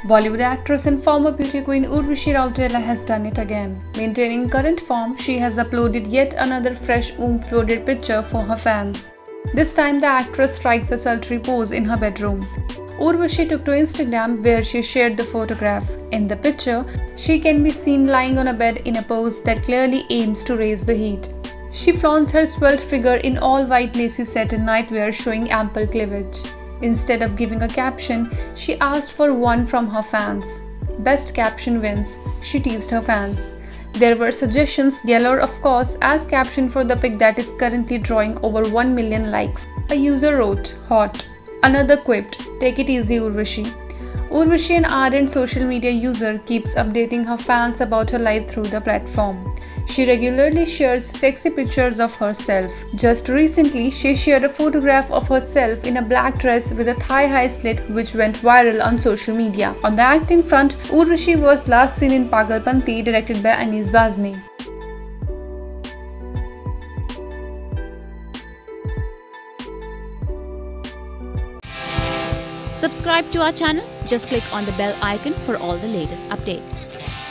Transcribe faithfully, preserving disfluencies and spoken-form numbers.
Bollywood actress and former beauty queen Urvashi Rautela has done it again. Maintaining current form, she has uploaded yet another fresh oomph-loaded picture for her fans. This time the actress strikes a sultry pose in her bedroom. Urvashi took to Instagram where she shared the photograph. In the picture, she can be seen lying on a bed in a pose that clearly aims to raise the heat. She flaunts her svelte figure in all white lacy satin nightwear showing ample cleavage. Instead of giving a caption, she asked for one from her fans. Best caption wins, she teased her fans. There were suggestions, galore of course, as caption for the pic that is currently drawing over one million likes. A user wrote, "Hot." Another quipped, "Take it easy, Urvashi." Urvashi, an ardent social media user, keeps updating her fans about her life through the platform. She regularly shares sexy pictures of herself. Just recently, she shared a photograph of herself in a black dress with a thigh-high slit which went viral on social media. On the acting front, Urvashi was last seen in Pagalpanti, directed by Anees Bazmi. Subscribe to our channel. Just click on the bell icon for all the latest updates.